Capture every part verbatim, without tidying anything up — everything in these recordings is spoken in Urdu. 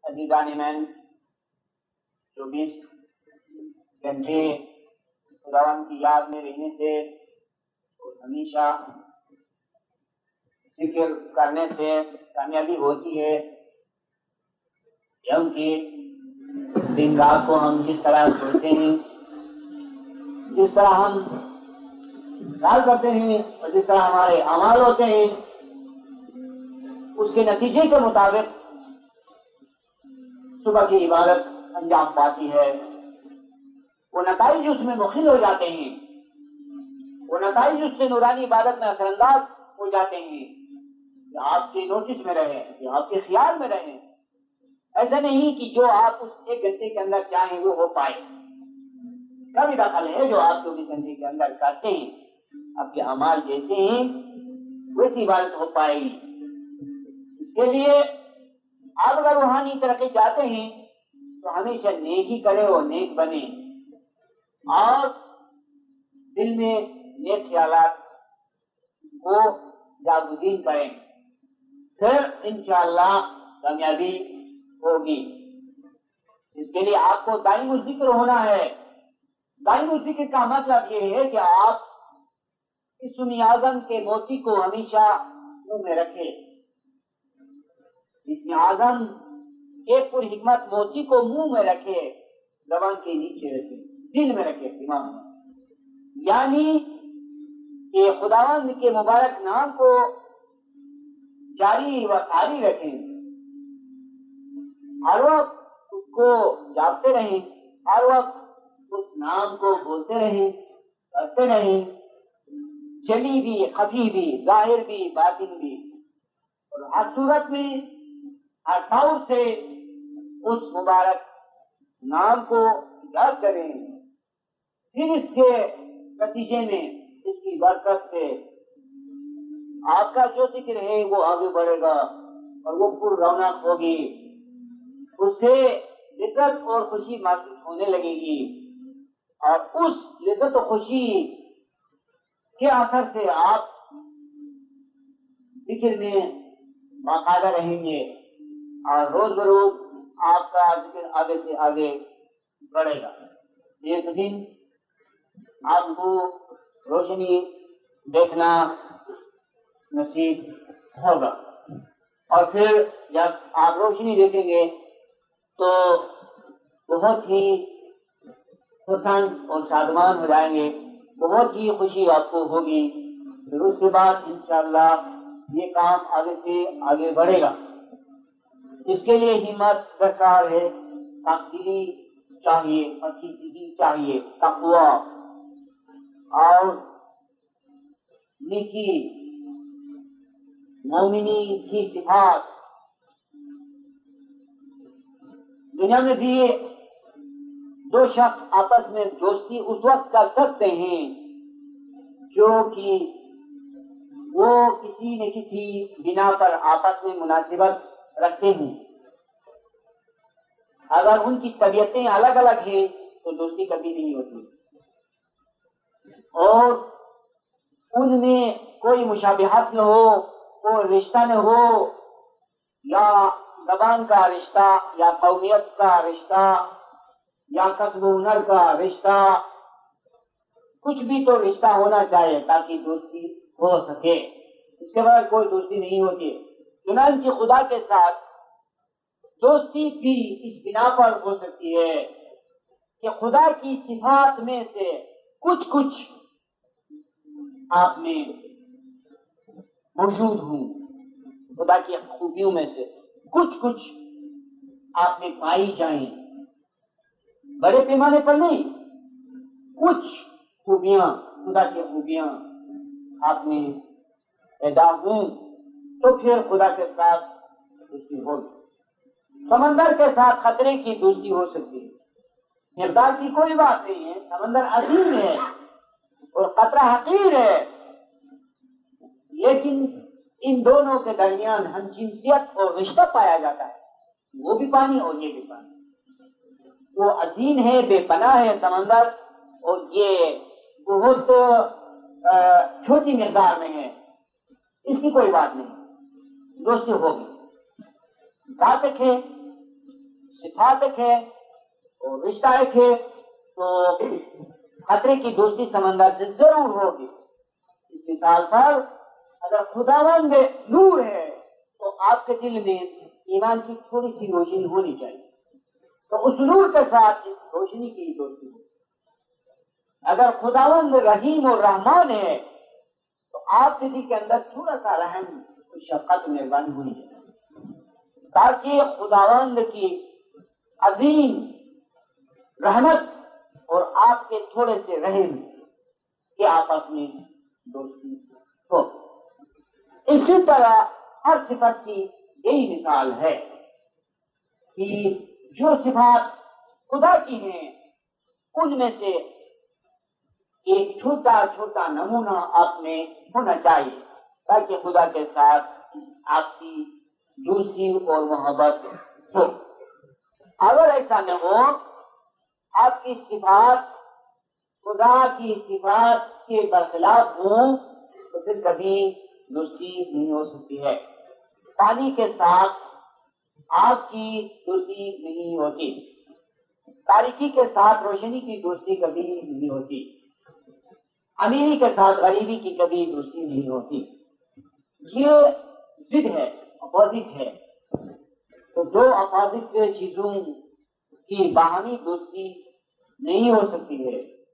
عزیزان من چوبیس گھنٹے خداوند کی یاد میں رہنے سے اور ہمیشہ ذکر کرنے سے کامیابی ہوتی ہے، کیونکہ دن رات کو ہم جس طرح سوچتے ہیں، جس طرح ہم خیال کرتے ہیں اور جس طرح ہمارے اعمال ہوتے ہیں، اس کے نتیجے کے مطابق صبح کی عبادت انجام پاتی ہے۔ وہ نتائج اس میں مخل ہو جاتے ہیں، وہ نتائج اس سے نورانی عبادت میں اثر انداز ہو جاتے ہیں کہ آپ کے نوٹس میں رہے، کہ آپ کے خیال میں رہے۔ ایسا نہیں کہ جو آپ اس ایک گھنٹے کے اندر چاہیں وہ ہو پائے، کا بھی دخل ہے جو آپ چوبیس گھنٹے کے اندر کرتے ہیں، آپ کے اعمال جیسے ہیں ویسی عبادت ہو پائے گی۔ اس کے لیے آپ اگر روحانی ترقی چاہتے ہیں تو ہمیشہ نیک ہی کرے اور نیک بنے، اور دل میں نیک خیالات کو جاگزین کریں، پھر انشاءاللہ کامیابی ہوگی۔ اس کے لیے آپ کو دائم الذکر ہونا ہے۔ دائم الذکر کا مطلب یہ ہے کہ آپ اسم اعظم کے موتی کو ہمیشہ منہ میں رکھے، اسم اعظم کے پر حکمت موتی کو منہ میں رکھے، زبان کے نیچے رکھے، دل میں رکھے، دماغ میں، یعنی کہ خداوند کے مبارک نام کو جاری و ساری رکھیں، ہر وقت اس کو جاپتے رہیں، ہر وقت اس نام کو بولتے رہیں، کرتے رہیں، جلی بھی، خفی بھی، ظاہر بھی، باطن بھی، اور ہر صورت میں ہر طور سے اس مبارک نام کو یاد کریں۔ پھر اس کے نتیجے میں اس کی برکت سے آپ کا جو ذکر ہے وہ آگے بڑھے گا اور وہ پر رونق ہوگی، اس سے لذت اور خوشی محسوس ہونے لگے گی، اور اس لذت و خوشی کے اثر سے آپ ذکر میں باقاعدہ رہیں گے، اور روز بروز آپ کا ذکر آگے سے آگے بڑھے گا۔ ایک دن آپ کو روشنی دیکھنا نصیب ہوگا، اور پھر جب آپ روشنی دیکھیں گے تو بہت ہی خوشحال اور شادمان ہو جائیں گے، بہت ہی خوشی آپ کو ہوگی۔ پھر اس کے بعد انشاءاللہ یہ کام آگے سے آگے بڑھے گا۔ اس کے لیے ہمت درکار ہے، تقدیری چاہیے، پسیدگی چاہیے، تقوی اور نیکی، مومنی کی صفات۔ دنیا میں بھی دو شخص آپس میں دوستی اس وقت کر سکتے ہیں جو کہ وہ کسی نہ کسی بنا پر آپس میں مناسبت رکھتے ہیں۔ اگر ان کی طبیعتیں الگ الگ ہیں تو دوستی کبھی نہیں ہوتی، اور ان میں کوئی مشابہت نہ ہو، کوئی رشتہ نہ ہو، یا زبان کا رشتہ، یا قومیت کا رشتہ، یا کسب و ہنر کا رشتہ، کچھ بھی تو رشتہ ہونا چاہیے تاکہ دوستی ہو سکے۔ اس کے بعد کوئی دوستی نہیں ہوتی۔ چنانچہ خدا کے ساتھ دوستی بھی اس بنا پر ہو سکتی ہے کہ خدا کی صفات میں سے کچھ کچھ آپ میں موجود ہوں، خدا کی خوبیوں میں سے کچھ کچھ آپ میں پائی جائیں، بڑے پیمانے پر نہیں، کچھ خوبیاں، خدا کی خوبیاں آپ میں پیدا ہوں، تو پھر خدا کے ساتھ دوستی ہوگی۔ سمندر کے ساتھ خطرے کی دوستی ہو سکتی ہے، مقدار کی کوئی بات نہیں ہے، سمندر عظیم ہے اور قطرہ حقیر ہے، لیکن ان دونوں کے درمیان ہم جنسیت اور رشتہ پایا جاتا ہے، وہ بھی پانی اور یہ بھی پانی۔ وہ عظیم ہے، بے پناہ ہے سمندر، اور یہ بہت چھوٹی مقدار میں ہے، اس کی کوئی بات نہیں، دوستی ہوگی۔ ذاتک ہے صفات ایک ہے اور رشتہ ایک ہے، تو خطرے کی دوستی سمندر سے ضرور ہوگی۔ اس مثال پر اگر خداوند نور ہے تو آپ کے دل میں ایمان کی تھوڑی سی روشنی ہونی چاہیے، تو اس نور کے ساتھ اس روشنی کی دوستی ہو۔ اگر خداوند رحیم اور رحمان ہے تو آپ کے دل کے اندر تھوڑا سا رحم، شفقت، مہربانی ہونی چاہیے، تاکہ خداوند کی عظیم رحمت اور آپ کے تھوڑے سے رحم کے آپس میں دوستی ہو۔ اسی طرح ہر صفت کی یہی مثال ہے کہ جو صفات خدا کی ہیں ان میں سے ایک چھوٹا چھوٹا نمونہ آپ میں ہونا چاہیے، تاکہ خدا کے ساتھ آپ کی دوستی اور محبت ہو۔ اگر ایسا نہ ہو، آپ کی صفات خدا کی صفات کے برخلاف ہوں، تو پھر کبھی دوستی نہیں ہو سکتی ہے۔ پانی کے ساتھ آگ کی دوستی نہیں ہوتی، تاریکی کے ساتھ روشنی کی دوستی کبھی نہیں ہوتی، امیری کے ساتھ غریبی کی کبھی دوستی نہیں ہوتی۔ یہ ضد ہے، اپوزٹ ہے، تو دو اپوزٹ چیزوں کی باہمی دوستی نہیں ہو سکتی ہے۔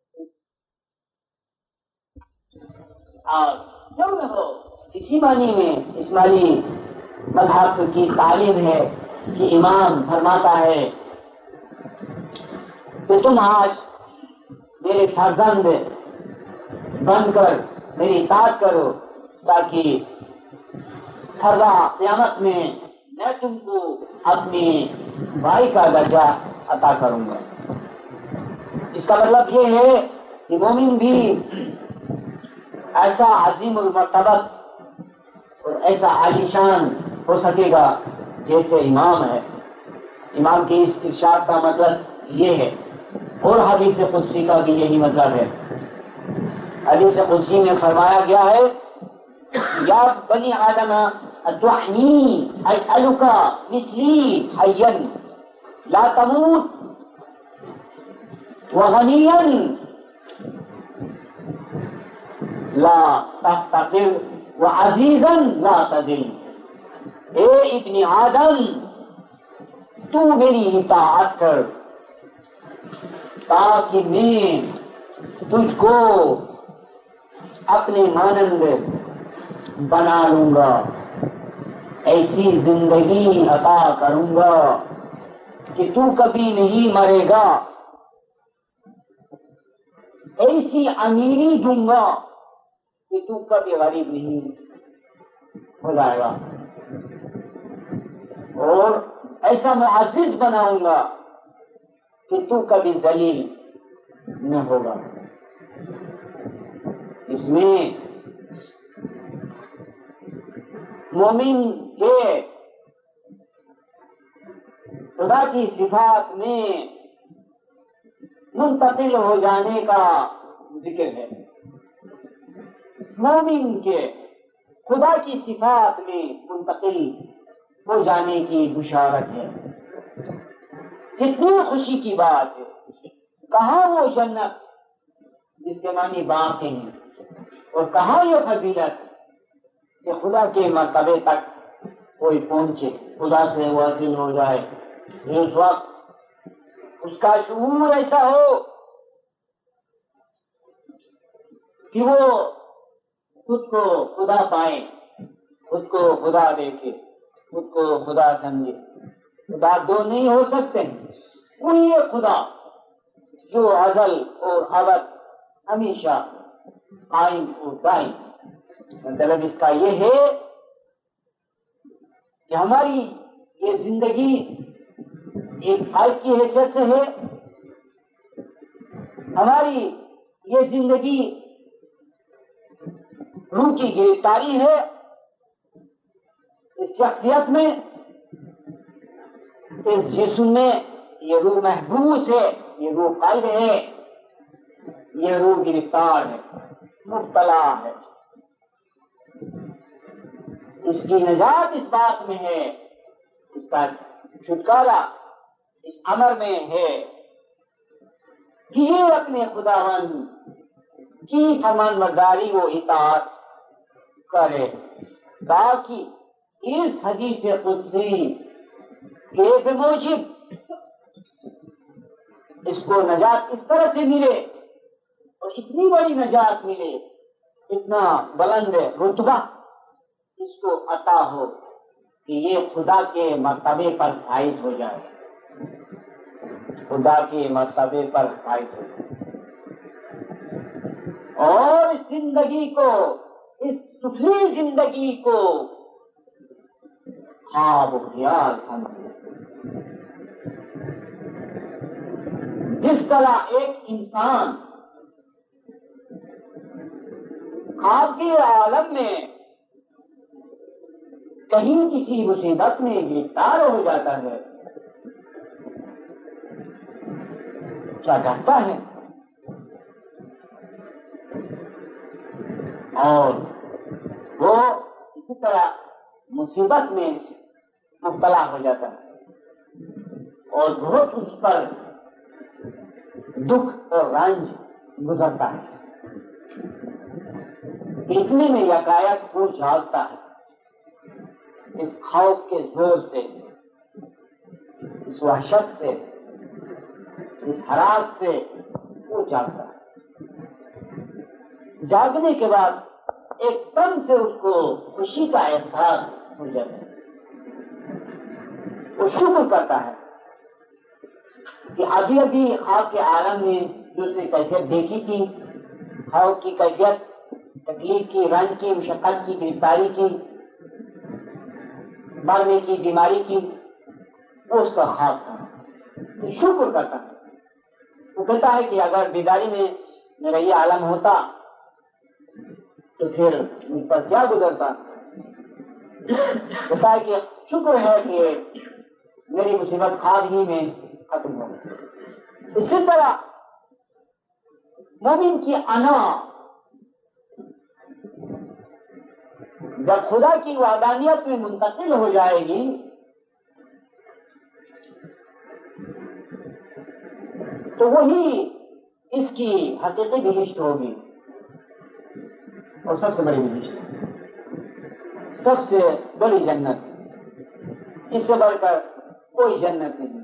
اور کیوں نہ ہو، اسی معنی میں اسماعیلی مذہب کی تعلیم ہے کہ امام فرماتا ہے کہ تم آج میرے فرزند بن کر میری اطاعت کرو، تاکہ فردا قیامت میں میں تم کو اپنے بھائی کا درجہ عطا کروں گا۔ اس کا مطلب یہ ہے کہ مومن بھی ایسا عظیم المرتبت اور ایسا عالیشان ہو سکے گا جیسے امام ہے۔ امام کے اس ارشاد کا مطلب یہ ہے، اور حدیث قدسی کا بھی یہی مطلب ہے۔ حدیث قدسی میں فرمایا گیا ہے، یا بنی آدم ادعنی اسألک مثلی حیا لا تموت وغنیا لا تفتقر وعزیزا لا تذل۔ اے ابن آدم، تو میری اطاعت کر تاکہ میں تجھ کو اپنے مانند بنا لوں گا، ایسی زندگی عطا کروں گا کہ تو کبھی نہیں مرے گا، ایسی امیری دوں گا کہ تو کبھی غریب نہیں ہو جائے گا، اور ایسا معزز بناؤں گا کہ تو کبھی ذلیل نہ ہوگا۔ اس میں مومن کے خدا کی صفات میں منتقل ہو جانے کا ذکر ہے، مومن کے خدا کی صفات میں منتقل ہو جانے کی بشارت ہے۔ کتنی خوشی کی بات ہے، کہاں وہ جنت جس کے معنی باق ہیں، اور کہاں یہ فضیلت کہ خدا کے مرتبے تک کوئی پہنچے، خدا سے واصل ہو جائے، اس وقت اس کا شعور ایسا ہو کہ وہ خود کو خدا پائے، خود کو خدا دیکھے، خود کو خدا سمجھے۔ خدا دو نہیں ہو سکتے، کوئی ایک خدا جو ازل اور ابد ہمیشہ قائم اور دائم۔ مطلب اس کا یہ ہے کہ ہماری یہ زندگی ایک فائد کی حیثیت سے ہے، ہماری یہ زندگی روح کی گرفتاری ہے، اس شخصیت میں، اس جسم میں یہ روح محبوس ہے، یہ روح قید ہے، یہ روح گرفتار ہے، مبتلا ہے۔ اس کی نجات اس بات میں ہے، اس کا چھٹکارا اس امر میں ہے کہ یہ اپنے خداوند کی فرمان برداری و اطاعت کرے، تاکہ اس حدیث قدسی کے بموجب اس کو نجات اس طرح سے ملے اور اتنی بڑی نجات ملے، اتنا بلند رتبہ اس کو عطا ہو کہ یہ خدا کے مرتبے پر فائز ہو جائے، خدا کے مرتبے پر فائز ہو جائے اور اس زندگی کو، اس سفلی زندگی کو خواب و خیال سمجھے۔ جس طرح ایک انسان خواب کے عالم میں کہیں کسی مصیبت میں گرفتار ہو جاتا ہے، کیا کرتا ہے اور وہ اسی طرح مصیبت میں مبتلا ہو جاتا ہے اور بہت اس پر دکھ اور رنج گزرتا ہے، اتنے میں یکایک وہ جاگتا ہے اس خوف کے زور سے، اس وحشت سے، اس ہراس سے وہ جاگتا ہے۔ جاگنے کے بعد ایک دم سے اس کو خوشی کا احساس ہو جاتا ہے، وہ شکر کرتا ہے کہ ابھی ابھی خواب کے عالم میں جو اس نے کیفیت دیکھی تھی، خوف کی کیفیت، تکلیف کی، رنج کی، مشقت کی، گرفتاری کی، مرنے کی، بیماری کی، وہ اس کا خواب تھا، وہ شکر کرتا ہے۔ وہ کہتا ہے کہ اگر بیداری میں میرا یہ عالم ہوتا تو پھر مجھ پر کیا گزرتا۔ کہتا ہے کہ شکر ہے کہ میری مصیبت خواب ہی میں ختم ہو گئی۔ اسی طرح مومن کی انا جب خدا کی وحدانیت میں منتقل ہو جائے گی تو وہی اس کی حقیقی بہشت ہوگی اور سب سے بڑی بہشت، سب سے بڑی جنت، اس سے بڑھ کر کوئی جنت نہیں۔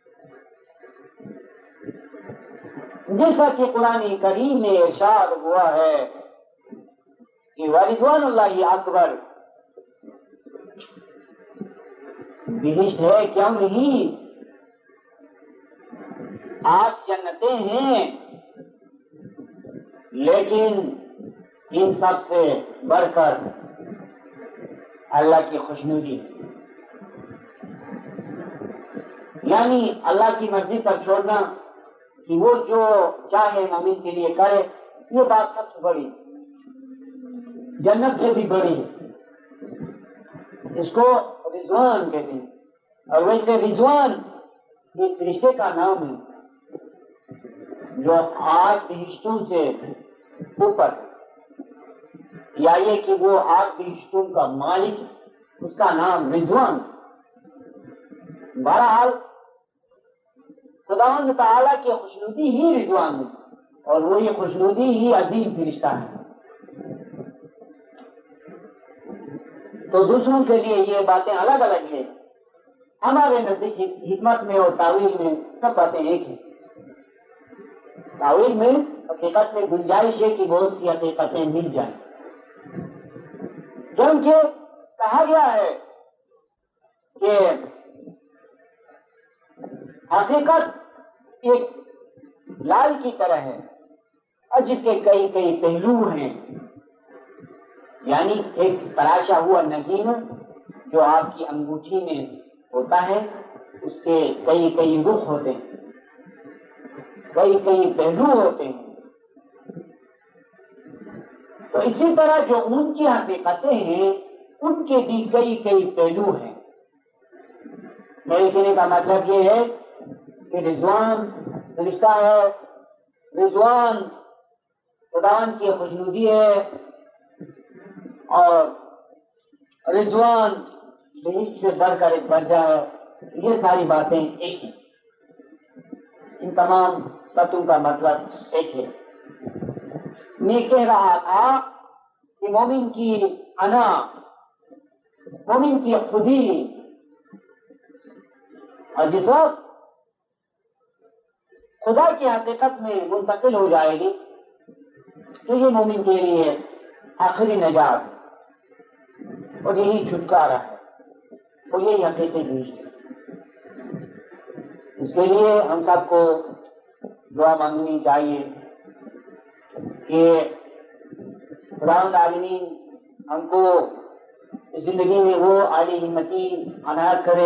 جیسا کہ قرآن کریم میں ارشاد ہوا ہے کہ ورضوان اللہ اکبر، بہشت ہے کیوں نہیں، آٹھ جنتیں ہیں، لیکن ان سب سے بڑھ کر اللہ کی خوشنودی، یعنی اللہ کی مرضی پر چھوڑنا کہ وہ جو چاہے مومن کے لیے کرے، یہ بات سب سے بڑی، جنت سے بھی بڑی، اس کو رضوان کہتے ہیں۔ اور ویسے رضوان ایک رشتے کا نام ہے جو آٹھ بہشتوں سے اوپر، یا یہ کہ وہ آٹھ بہشتوں کا مالک، اس کا نام رضوان۔ بہرحال خداوند تعالیٰ کی خوشنودی ہی رضوان ہے اور وہ یہ خوشنودی ہی عظیم فرشتہ ہے۔ تو دوسروں کے لیے یہ باتیں الگ الگ ہیں، ہمارے نزدیک حکمت میں اور تعویل میں سب باتیں ایک ہیں۔ تعویل میں حقیقت میں گنجائش ہے کہ بہت سی حقیقتیں مل جائیں، کیونکہ کہا گیا ہے کہ حقیقت ایک لال کی طرح ہے اور جس کے کئی کئی پہلو ہیں، یعنی ایک تراشا ہوا نگین جو آپ کی انگوٹھی میں ہوتا ہے، اس کے کئی کئی رخ ہوتے ہیں، کئی کئی پہلو ہوتے ہیں۔ تو اسی طرح جو اونچی حقیقتیں ہیں ان کے بھی کئی کئی پہلو ہیں۔ میرے کہنے کا مطلب یہ ہے کہ رضوان فرشتہ ہے، رضوان خداوند کی خوشنودی ہے، اور رضوان بہشت سے بڑھ کر ایک درجہ ہے، یہ ساری باتیں ایک ہیں۔ ان تمام باتوں کا مطلب ایک ہے. میں کہہ رہا تھا کہ مومن کی انا، مومن کی خودی، اور جس وقت خدا کی حقیقت میں منتقل ہو جائے گی تو یہ مومن کے لیے آخری نجات اور یہی چھٹکارا ہے اور یہی حقیقی دوست ہے. اس کے لیے ہم سب کو دعا مانگنی چاہیے کہ خداوند عالمین ہم کو زندگی میں وہ عالی ہمتی عنایت کرے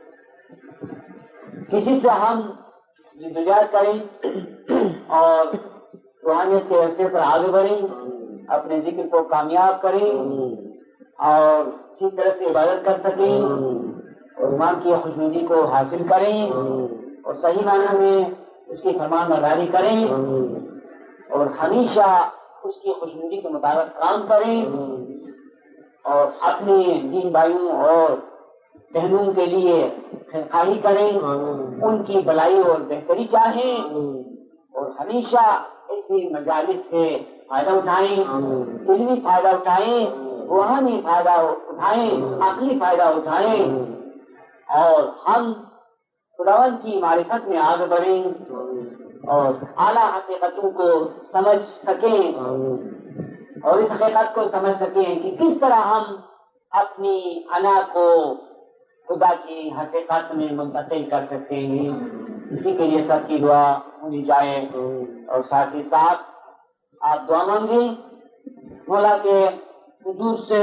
کہ جس سے ہم جدوجہد کریں اور روحانیت کے راستے پر آگے بڑھیں، اپنے ذکر کو کامیاب کریں اور ٹھیک طرح سے عبادت کر سکیں اور ایمان کی خوشنودی کو حاصل کریں اور صحیح معنی میں اس کی فرمان برداری کریں اور ہمیشہ اس کی خوشنودی کے مطابق کام کریں اور اپنے دین بھائیوں اور بہنوں کے لیے خیرخواہی کریں، ان کی بھلائی اور بہتری چاہیں اور ہمیشہ ایسی مجالس سے فائدہ اٹھائیں، علمی فائدہ اٹھائیں، روحانی فائدہ اٹھائیں، عقلی فائدہ اٹھائیں اور ہم خداوند کی معرفت میں آگے بڑھیں اور اعلیٰ حقیقتوں کو سمجھ سکیں اور اس حقیقت کو سمجھ سکیں کہ کس طرح ہم اپنی انا کو خدا کی حقیقت میں منتقل کر سکتے ہیں. اسی کے لیے سب کی دعا ہونی چاہیے اور ساتھ ہی ساتھ آپ دعا مانگیں مولا کے حضور سے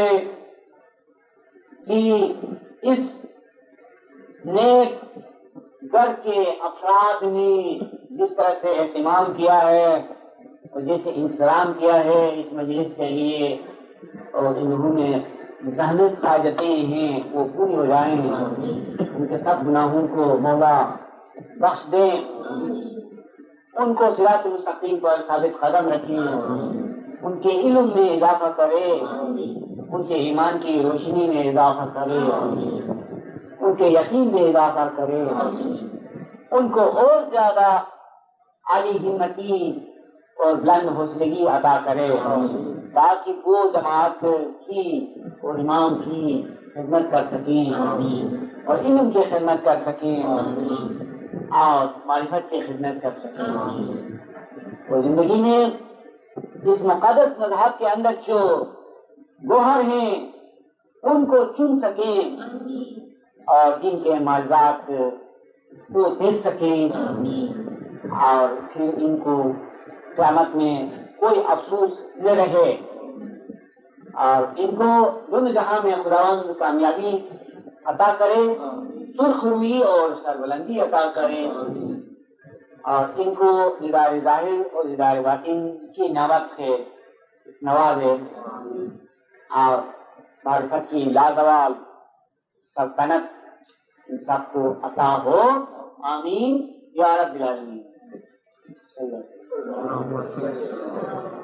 کہ اس نیک گھر کے افراد نے جس طرح سے اہتمام کیا ہے اور جیسے انسلام کیا ہے اس مجلس کے لیے اور انہوں نے ذہنت حاجتیں ہیں وہ پوری ہو جائیں، ان کے سب گناہوں کو مولا بخش دیں، ان کو صراط مستقیم پر ثابت قدم رکھیں، ان کے علم میں اضافہ کرے، ان کے ایمان کی روشنی میں اضافہ کرے، ان کے یقین میں اضافہ کرے، ان کو اور زیادہ عالی ہمتی اور بلند حوصلگی عطا کرے تاکہ وہ جماعت کی اور امام کی خدمت کر سکیں اور علم کی خدمت کر سکیں اور معرفت کی خدمت کر سکیں اور زندگی میں اس مقدس مذہب کے اندر جو گوہر ہیں ان کو چن سکیں اور جن کے معجزات کو دیکھ سکیں اور پھر ان کو قیامت میں کوئی افسوس نہ رہے اور ان کو دونوں جہاں میں خداوند کامیابی عطا کرے، سرخ روئی اور سربلندی عطا کرے اور ان کو دیدار ظاہر اور دیدار باطن کی نعمت سے نوازے اور معرفت کی لازوال سلطنت ان سب کو عطا ہو. آمین یا رب العالمین.